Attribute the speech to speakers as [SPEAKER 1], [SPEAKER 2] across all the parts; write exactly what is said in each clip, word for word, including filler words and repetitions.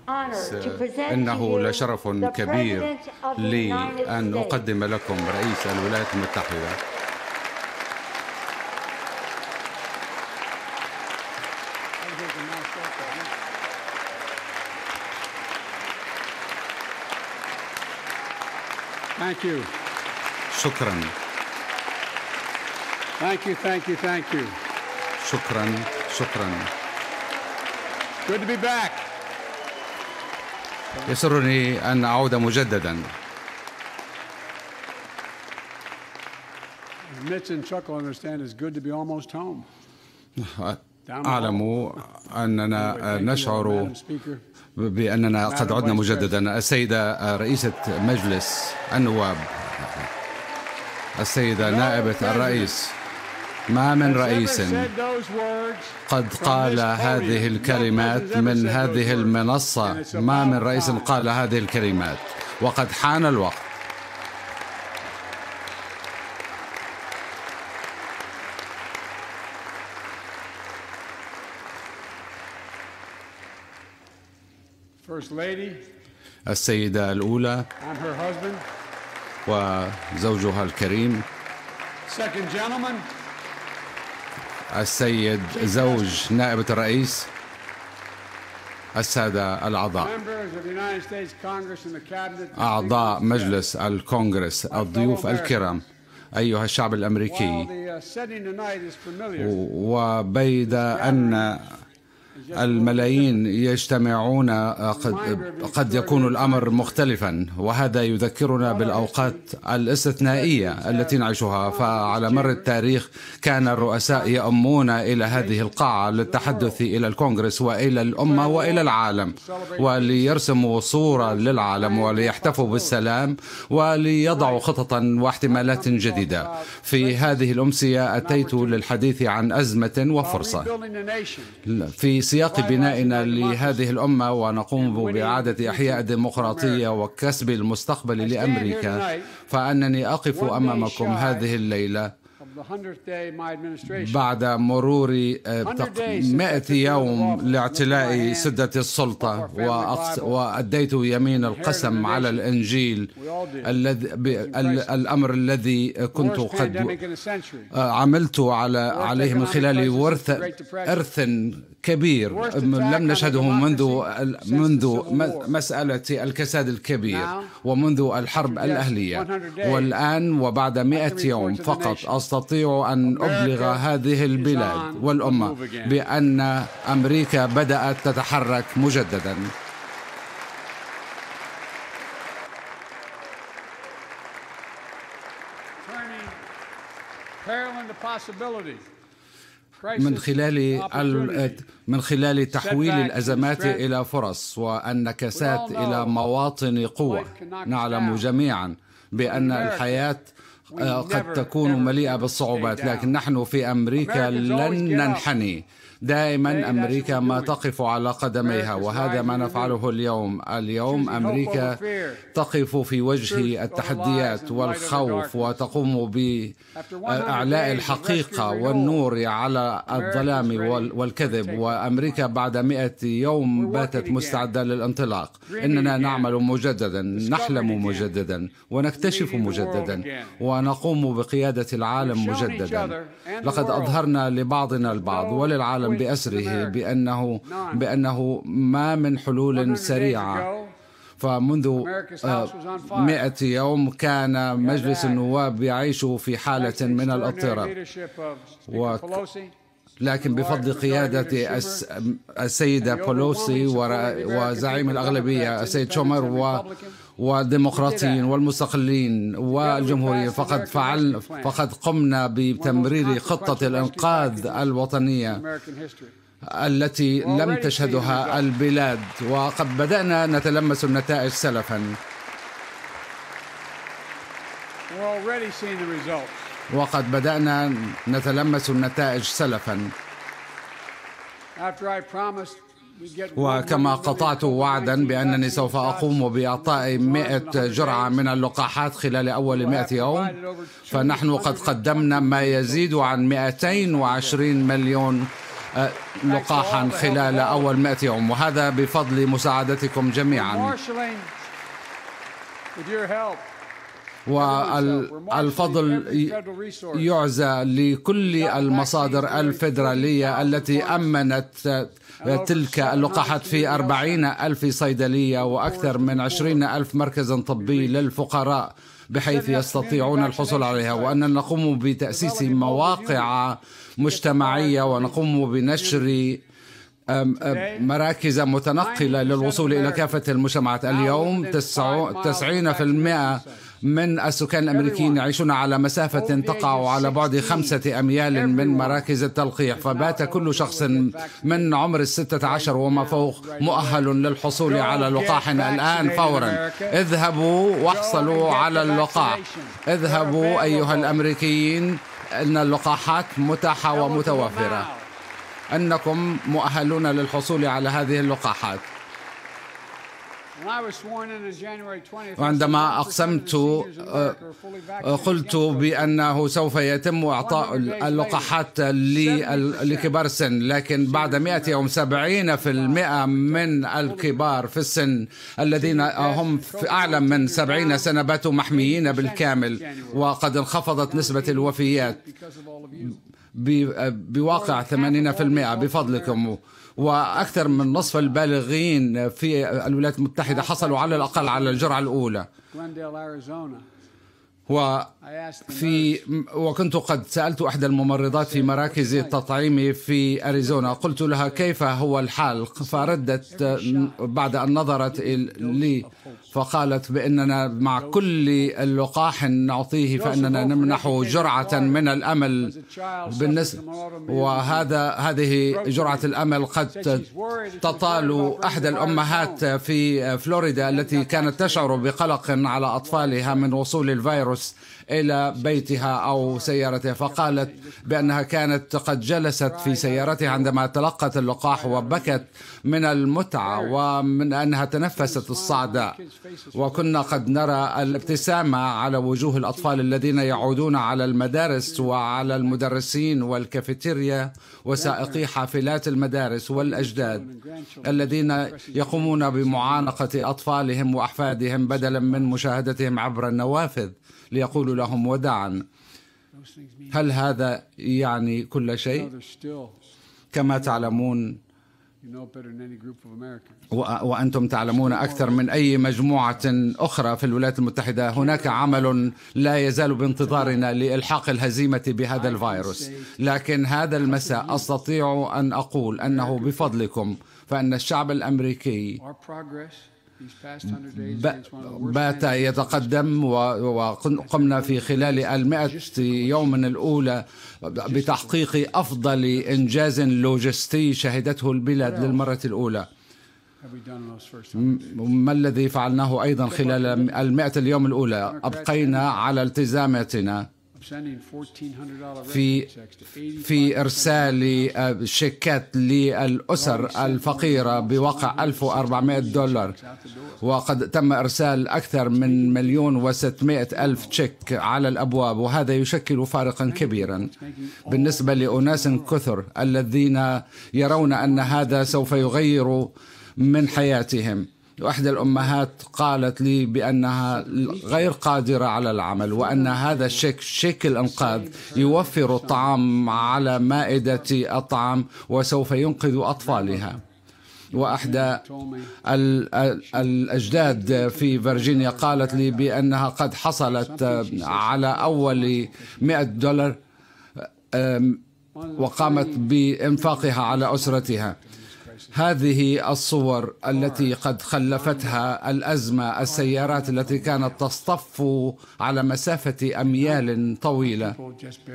[SPEAKER 1] إنه لشرف كبير لي أن أقدم لكم رئيس الولايات المتحدة.
[SPEAKER 2] Thank you.
[SPEAKER 1] شكرا.
[SPEAKER 2] Thank you, thank you, thank you.
[SPEAKER 1] شكرا شكرا.
[SPEAKER 2] Good to be back.
[SPEAKER 1] يسرني أن أعود مجددا.
[SPEAKER 2] Mitch and Chuck will understand it's good to be almost home.
[SPEAKER 1] أعلم أننا نشعر بأننا قد عدنا مجددا. السيدة رئيسة مجلس النواب، السيدة نائبة الرئيس، ما من رئيس قد قال هذه الكلمات من هذه المنصة، ما من رئيس قال هذه الكلمات، وقد حان الوقت. السيدة الأولى وزوجها الكريم، السيد زوج نائبة الرئيس، السادة الأعضاء، أعضاء مجلس الكونغرس، الضيوف الكرام، أيها الشعب الأمريكي، وبيد أن الملايين يجتمعون قد, قد يكون الأمر مختلفا، وهذا يذكرنا بالأوقات الاستثنائية التي نعيشها. فعلى مر التاريخ كان الرؤساء يأمون إلى هذه القاعة للتحدث إلى الكونغرس وإلى الأمة وإلى العالم، وليرسموا صورة للعالم وليحتفوا بالسلام وليضعوا خططا واحتمالات جديدة. في هذه الأمسية أتيت للحديث عن أزمة وفرصة في سياق بنائنا لهذه الأمة، ونقوم بإعادة إحياء الديمقراطية وكسب المستقبل لأمريكا. فأنني أقف أمامكم هذه الليلة بعد مرور مئة يوم لاعتلاء سدة السلطة، وأديت يمين القسم على الإنجيل، الأمر الذي كنت قد عملت عليه من خلال ورث إرث كبير لم نشهده منذ منذ مسألة الكساد الكبير ومنذ الحرب الأهلية. والآن وبعد مئة يوم فقط أستطيع أن أبلغ هذه البلاد والأمة بأن أمريكا بدأت تتحرك مجددا. من خلال من خلال تحويل الأزمات إلى فرص والنكسات إلى مواطن قوة. نعلم جميعا بأن الحياة قد تكون مليئة بالصعوبات، لكن نحن في أمريكا لن ننحني. دائما أمريكا ما تقف على قدميها، وهذا ما نفعله اليوم. اليوم أمريكا تقف في وجه التحديات والخوف وتقوم بإعلاء الحقيقة والنور على الظلام والكذب. وأمريكا بعد مئة يوم باتت مستعدة للانطلاق. إننا نعمل مجددا، نحلم مجددا، ونكتشف مجددا، ونقوم بقيادة العالم مجددا. لقد أظهرنا لبعضنا البعض وللعالم بأسره بأنه بأنه ما من حلول سريعة. فمنذ مئة يوم كان مجلس النواب يعيش في حالة من الاضطراب، لكن بفضل قيادة السيدة بولوسي وزعيم الأغلبية السيد شومر والديمقراطيين والمستقلين والجمهوريين فقد فعل فقد قمنا بتمرير خطة الإنقاذ الوطنية التي لم تشهدها البلاد، وقد بدأنا نتلمس النتائج سلفا. وقد بدأنا نتلمس النتائج سلفا. وكما قطعت وعدا بأنني سوف أقوم بإعطاء مئة جرعة من اللقاحات خلال أول مئة يوم، فنحن قد قدمنا ما يزيد عن مئتين وعشرين مليون لقاحا خلال أول مئة يوم، وهذا بفضل مساعدتكم جميعا. والفضل يعزى لكل المصادر الفيدرالية التي أمنت تلك اللقاحات في أربعين ألف صيدلية وأكثر من عشرين ألف مركز طبي للفقراء بحيث يستطيعون الحصول عليها، وأن نقوم بتأسيس مواقع مجتمعية ونقوم بنشر مراكز متنقلة للوصول إلى كافة المجتمعات. اليوم تسعين بالمئة من السكان الأمريكيين يعيشون على مسافة تقع على بعد خمسة أميال من مراكز التلقيح، فبات كل شخص من عمر الستة عشر وما فوق مؤهل للحصول على لقاح الآن فورا. اذهبوا واحصلوا على اللقاح. اذهبوا أيها الأمريكيين، إن اللقاحات متاحة ومتوفرة، أنكم مؤهلون للحصول على هذه اللقاحات. وعندما أقسمت قلت بأنه سوف يتم إعطاء اللقاحات لكبار السن، لكن بعد مئة يوم سبعين بالمئة من الكبار في السن الذين هم في أعلى من سبعين سنة باتوا محميين بالكامل، وقد انخفضت نسبة الوفيات بواقع ثمانين بالمئة بفضلكم. وأكثر من نصف البالغين في الولايات المتحدة حصلوا على الأقل على الجرعة الأولى. وفي وكنت قد سألت أحدى الممرضات في مراكز التطعيم في أريزونا، قلت لها كيف هو الحال، فردت بعد أن نظرت لي فقالت بأننا مع كل اللقاح نعطيه فإننا نمنح جرعة من الأمل بالنسبة، وهذا هذه جرعة الأمل قد تطال أحدى الأمهات في فلوريدا التي كانت تشعر بقلق على أطفالها من وصول الفيروس إلى بيتها أو سيارتها، فقالت بأنها كانت قد جلست في سيارتها عندما تلقت اللقاح وبكت من المتعة ومن أنها تنفست الصعداء. وكنا قد نرى الابتسامة على وجوه الأطفال الذين يعودون على المدارس وعلى المدرسين والكافيتيريا وسائقي حافلات المدارس والأجداد الذين يقومون بمعانقة أطفالهم وأحفادهم بدلا من مشاهدتهم عبر النوافذ ليقولوا لهم وداعا. هل هذا يعني كل شيء؟ كما تعلمون وأنتم تعلمون أكثر من أي مجموعة أخرى في الولايات المتحدة، هناك عمل لا يزال بانتظارنا لإلحاق الهزيمة بهذا الفيروس. لكن هذا المساء أستطيع أن أقول أنه بفضلكم فإن الشعب الأمريكي بات يتقدم، وقمنا في خلال المئة يوم الأولى بتحقيق أفضل إنجاز لوجستي شهدته البلاد للمرة الأولى. ما الذي فعلناه أيضا خلال المئة اليوم الأولى؟ أبقينا على التزاماتنا في في إرسال شيكات للأسر الفقيرة بواقع ألف وأربعمائة دولار، وقد تم إرسال أكثر من مليون وستمائة ألف تشيك على الأبواب، وهذا يشكل فارقا كبيرا بالنسبة لأناس كثر الذين يرون أن هذا سوف يغير من حياتهم. وإحدى الأمهات قالت لي بأنها غير قادرة على العمل، وأن هذا الشيك شيك الإنقاذ يوفر الطعام على مائدة الطعام وسوف ينقذ أطفالها. وأحدى الأجداد في فيرجينيا قالت لي بأنها قد حصلت على أول مئة دولار وقامت بإنفاقها على أسرتها. هذه الصور التي قد خلفتها الأزمة، السيارات التي كانت تصطف على مسافة أميال طويلة،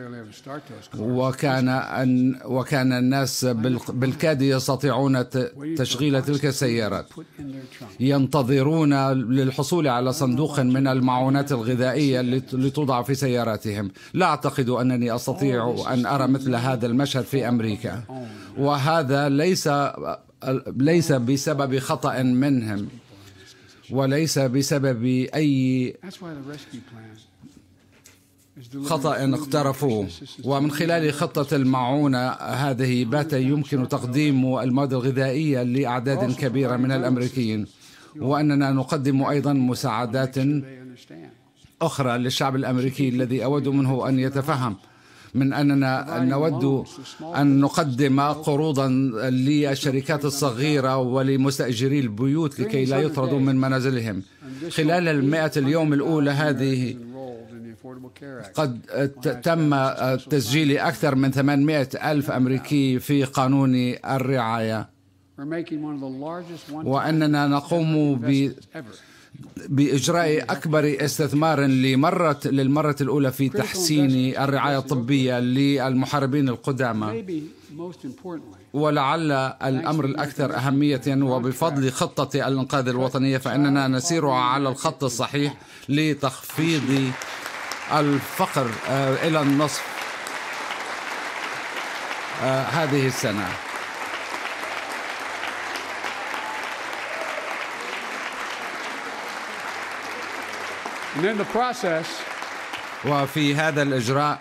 [SPEAKER 1] وكان أن وكان الناس بالكاد يستطيعون تشغيل تلك السيارات، ينتظرون للحصول على صندوق من المعونات الغذائية لتوضع في سياراتهم. لا أعتقد أنني أستطيع أن أرى مثل هذا المشهد في أمريكا، وهذا ليس ليس بسبب خطأ منهم وليس بسبب أي خطأ اقترفوه، ومن خلال خطة المعونة هذه بات يمكن تقديم المواد الغذائية لأعداد كبيرة من الأمريكيين، وأننا نقدم أيضا مساعدات أخرى للشعب الأمريكي الذي أود منه أن يتفهم من أننا نود أن نقدم قروضا للشركات الصغيرة ولمستأجري البيوت لكي لا يطردوا من منازلهم. خلال المائة اليوم الأولى هذه قد تم تسجيل أكثر من ثمانمائة ألف أمريكي في قانون الرعاية، وأننا نقوم ب بإجراء أكبر استثمار لمرة للمرة الأولى في تحسين الرعاية الطبية للمحاربين القدامى. ولعل الأمر الأكثر أهمية، وبفضل خطة الإنقاذ الوطنية فإننا نسير على الخط الصحيح لتخفيض الفقر إلى النصف هذه السنة.
[SPEAKER 2] And in the process,
[SPEAKER 1] وفي هذا الإجراء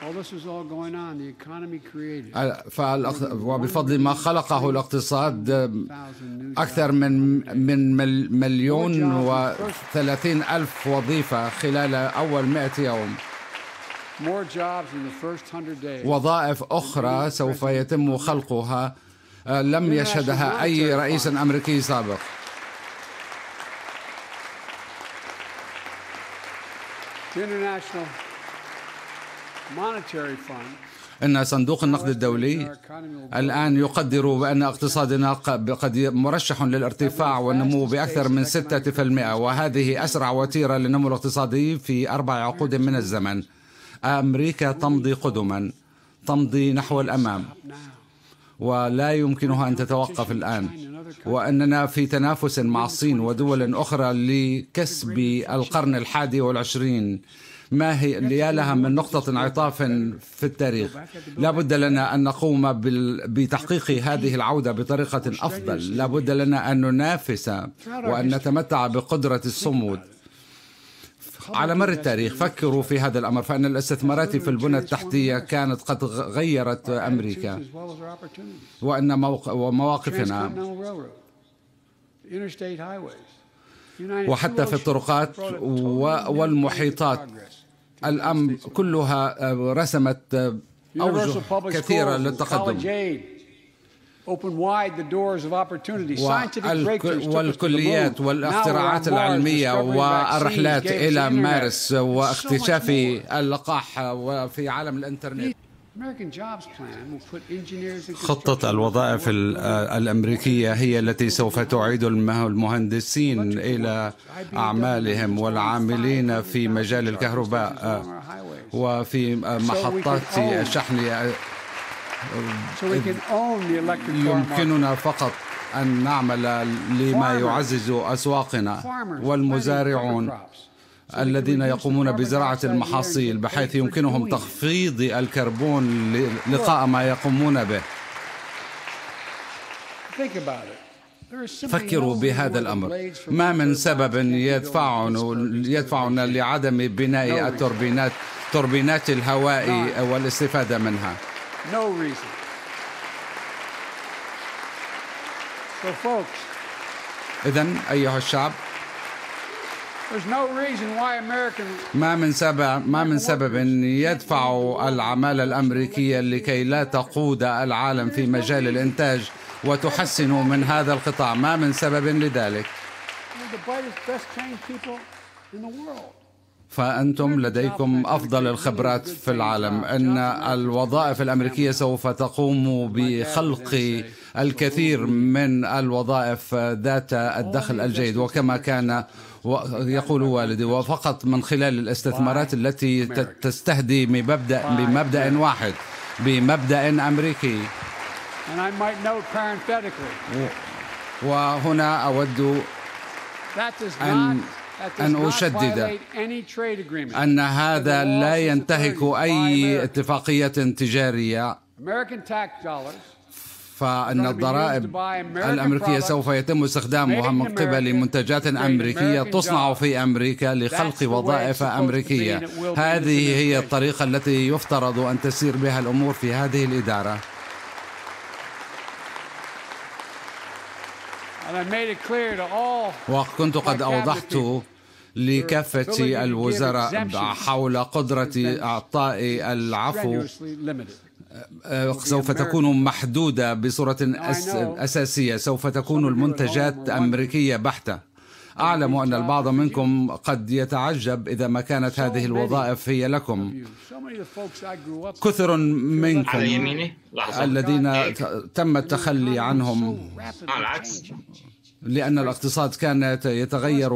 [SPEAKER 1] وبفضل ما خلقه الاقتصاد أكثر من من مليون وثلاثين ألف وظيفة خلال أول مائة يوم. وظائف أخرى سوف يتم خلقها لم يشهدها أي رئيس أمريكي سابق. إن صندوق النقد الدولي الآن يقدر بأن اقتصادنا قد مرشح للارتفاع والنمو بأكثر من ستة بالمئة، وهذه أسرع وتيرة للنمو الاقتصادي في أربع عقود من الزمن. أمريكا تمضي قدما، تمضي نحو الأمام، ولا يمكنها أن تتوقف الآن، وأننا في تنافس مع الصين ودول أخرى لكسب القرن الحادي والعشرين. ما هي يا لها من نقطة انعطاف في التاريخ. لا بد لنا أن نقوم بتحقيق هذه العودة بطريقة أفضل. لا بد لنا أن ننافس وأن نتمتع بقدرة الصمود. على مر التاريخ فكروا في هذا الأمر، فإن الاستثمارات في البنى التحتية كانت قد غيرت أمريكا، وأن مواقفنا وحتى في الطرقات والمحيطات الأمر كلها رسمت أوجه كثيرة للتقدم. والكليات والاختراعات العلمية والرحلات إلى مارس واكتشاف اللقاح وفي عالم الإنترنت. خطة الوظائف الأمريكية هي التي سوف تعيد المهندسين إلى أعمالهم، والعاملين في مجال الكهرباء وفي محطات الشحن. يمكننا فقط أن نعمل لما يعزز أسواقنا، والمزارعون الذين يقومون بزراعة المحاصيل بحيث يمكنهم تخفيض الكربون لقاء ما يقومون به. فكروا بهذا الأمر. ما من سبب يدفعنا يدفعنا لعدم بناء التوربينات توربينات الهواء والاستفادة منها. إذن أيها الشعب، ما من سبب ما من سبب يدفع العمالة الأمريكية لكي لا تقود العالم في مجال الإنتاج وتحسن من هذا القطاع. ما من سبب لذلك. فأنتم لديكم أفضل الخبرات في العالم. أن الوظائف الأمريكية سوف تقوم بخلق الكثير من الوظائف ذات الدخل الجيد، وكما كان يقول والدي، وفقط من خلال الاستثمارات التي تستهدي بمبدأ بمبدأ واحد، بمبدأ أمريكي. وهنا أود أن أن أشدد أن هذا لا ينتهك أي اتفاقية تجارية، فإن الضرائب الأمريكية سوف يتم استخدامها من قبل منتجات أمريكية تصنع في أمريكا لخلق وظائف أمريكية. هذه هي الطريقة التي يفترض أن تسير بها الأمور في هذه الإدارة. وكنت قد أوضحت لكافة الوزراء حول قدرة إعطاء العفو سوف تكون محدودة بصورة أساسية، سوف تكون المنتجات أمريكية بحتة. أعلم أن البعض منكم قد يتعجب إذا ما كانت هذه الوظائف هي لكم. كثر منكم الذين تم التخلي عنهم لأن الاقتصاد كان يتغير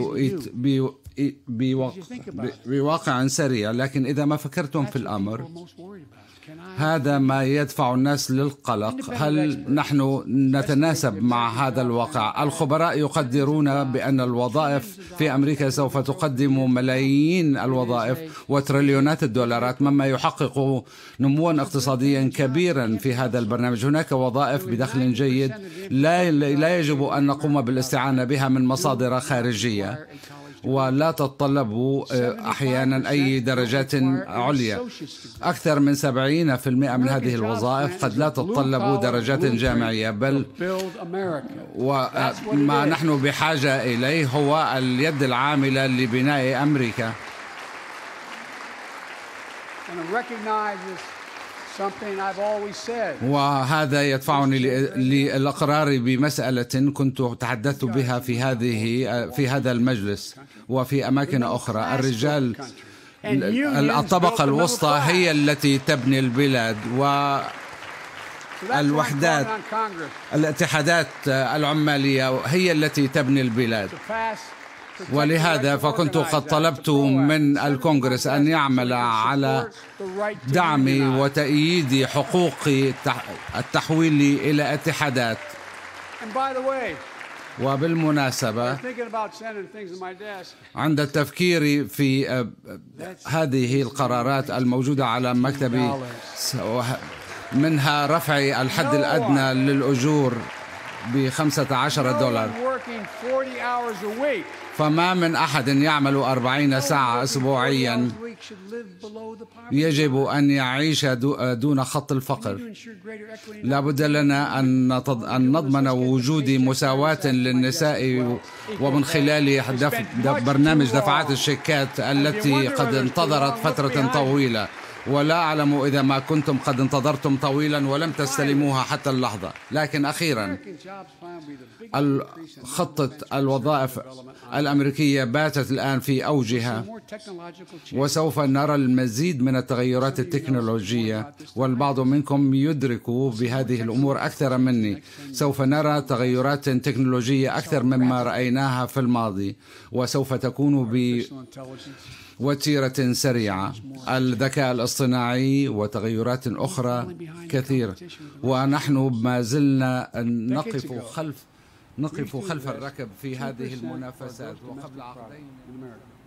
[SPEAKER 1] بواقع سريع، لكن إذا ما فكرتم في الأمر هذا ما يدفع الناس للقلق. هل نحن نتناسب مع هذا الواقع؟ الخبراء يقدرون بأن الوظائف في أمريكا سوف تقدم ملايين الوظائف وتريليونات الدولارات، مما يحقق نموا اقتصاديا كبيرا في هذا البرنامج. هناك وظائف بدخل جيد لا لا يجب أن نقوم بالاستعانة بها من مصادر خارجية، ولا تتطلب أحيانا أي درجات عليا. أكثر من سبعين بالمئة من هذه الوظائف قد لا تتطلب درجات جامعية، بل وما نحن بحاجة إليه هو اليد العاملة لبناء أمريكا. وهذا يدفعني للإقرار بمسألة كنت تحدثت بها في هذه في هذا المجلس وفي أماكن أخرى. الرجال الطبقة الوسطى هي التي تبني البلاد، والوحدات الاتحادات العمالية هي التي تبني البلاد. ولهذا فكنت قد طلبت من الكونغرس أن يعمل على دعم وتأييد حقوق التحويل إلى اتحادات. وبالمناسبة عند التفكير في هذه القرارات الموجودة على مكتبي، منها رفع الحد الأدنى للأجور بخمسة عشر دولار، فما من أحد يعمل أربعين ساعة أسبوعيا يجب أن يعيش دون خط الفقر. لا بد لنا أن نضمن وجود مساواة للنساء، ومن خلال دف... دف... برنامج دفعات الشيكات التي قد انتظرت فترة طويلة، ولا أعلم إذا ما كنتم قد انتظرتم طويلا ولم تستلموها حتى اللحظة. لكن أخيرا خطة الوظائف الأمريكية باتت الآن في أوجها، وسوف نرى المزيد من التغيرات التكنولوجية، والبعض منكم يدرك بهذه الأمور أكثر مني. سوف نرى تغيرات تكنولوجية أكثر مما رأيناها في الماضي، وسوف تكون ب وتيرة سريعة. الذكاء الاصطناعي وتغيرات أخرى كثيرة، ونحن ما زلنا نقف خلف نقف خلف الركب في هذه المنافسات. وقبل عقدين